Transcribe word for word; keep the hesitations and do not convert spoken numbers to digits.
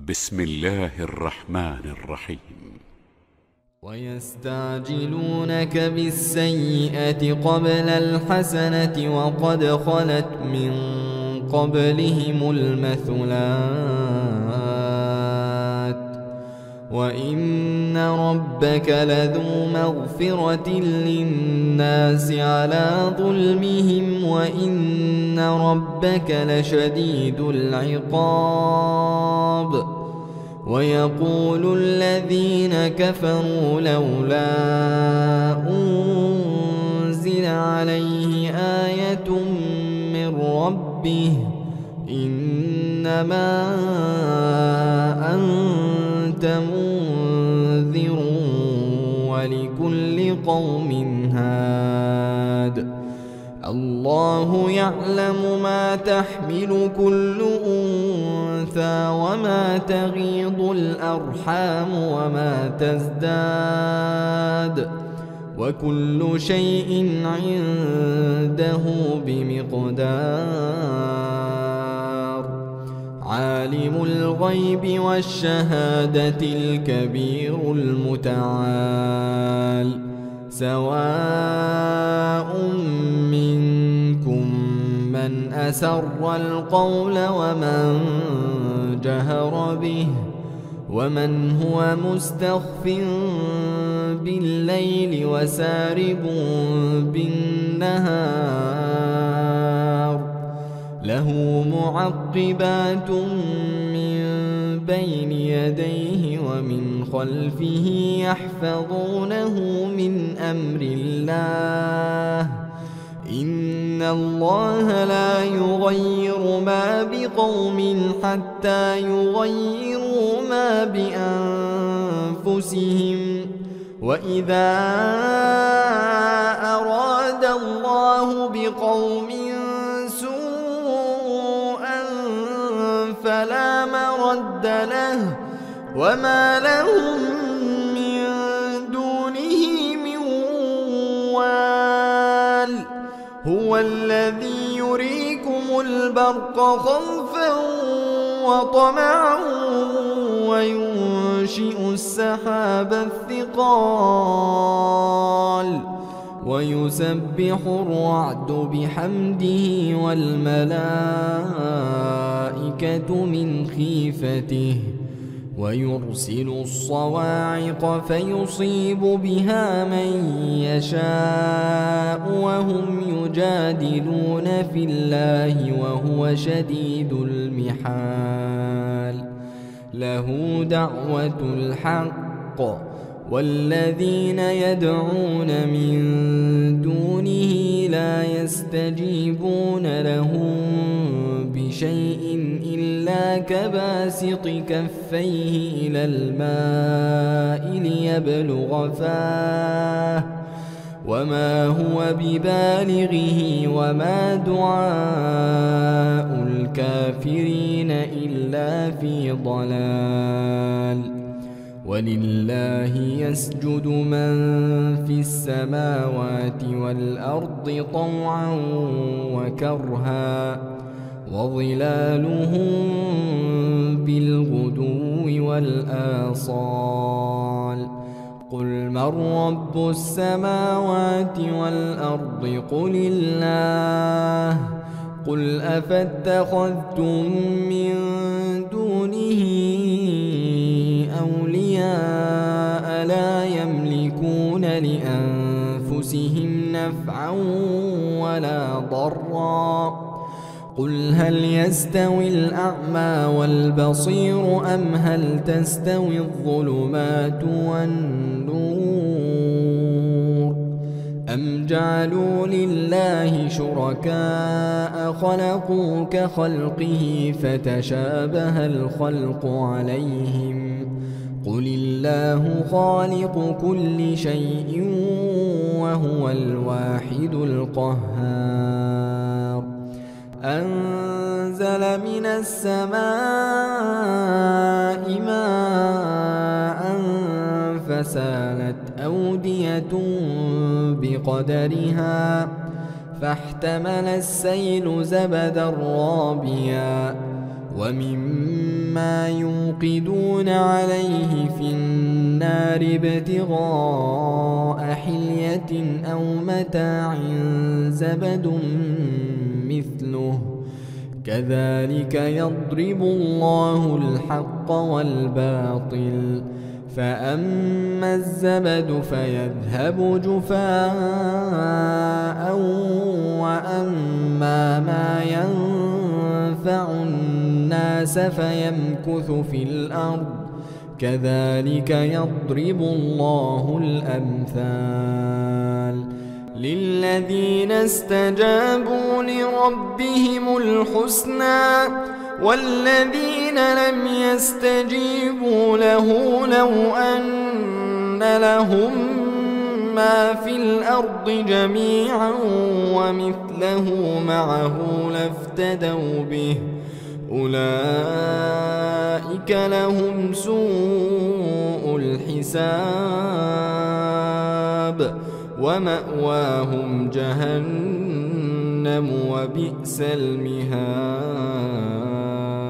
بسم الله الرحمن الرحيم. ويستعجلونك بالسيئة قبل الحسنة وقد خلت من قبلهم المثلات وإن ربك لذو مغفرة للناس على ظلمهم وإن ربك لشديد العقاب. ويقول الذين كفروا لولا أنزل عليه آية من ربه إنما أنت منذر ولكل قوم هاد. الله يعلم ما تحمل كل أنثى وما تغيض الأرحام وما تزداد وكل شيء عنده بمقدار. عالم الغيب والشهادة الكبير المتعال. سواء منكم من أسر القول ومن جهر به ومن هو مستخف بالليل وسارب بالنهار. له معقبات من بين يديه ومن خلفه يحفظونه من أمر الله. إن الله لا يغير ما بقوم حتى يغيروا ما بأنفسهم وإذا أراد الله بقوم سوءا فلا مرد له وما لهم من دونه من وال. هو الذي يريكم البرق خوفا وطمعا وينشئ السحاب الثقال ويسبح الرعد بحمده والملائكة من خيفته ويرسل الصواعق فيصيب بها من يشاء وهم يجادلون في الله وهو شديد المحال. له دعوة الحق والذين يدعون من دونه لا يستجيبون لهم بشيء إلا كباسط كفيه إلى الماء ليبلغ فاه وما هو ببالغه وما دعاء الكافرين إلا في ضلال. ولله يسجد من في السماوات والأرض طوعا وكرها وظلالهم بالغدو والآصال. قل من رب السماوات والأرض قل الله. قل أفاتخذتم من دونه أولياء لا يملكون لأنفسهم نفعا ولا ضرا. قل هل يستوي الأعمى والبصير أم هل تستوي الظلمات والنور أم جعلوا لله شركاء خلقوا كخلقه فتشابه الخلق عليهم. قل الله خالق كل شيء وهو الواحد القهار. أنزل من السماء ماء فسالت أودية بقدرها فاحتمل السيل زبدا رابيا ومما ما يوقدون عليه في النار ابتغاء حلية أو متاع زبد مثله كذلك يضرب الله الحق والباطل فأما الزبد فيذهب جفاء وأما ما ينفع الناس فيمكث في الأرض كذلك يضرب الله الأمثال للذين استجابوا لربهم الحسنى والذين لم يستجيبوا له لو أن لهم ما في الأرض جميعا ومثله معه لافتدوا به أولئك لهم سوء الحساب ومأواهم جهنم وبئس المهاد.